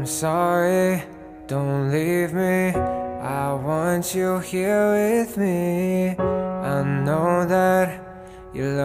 sorry, don't leave me. I want you here with me. I know that you love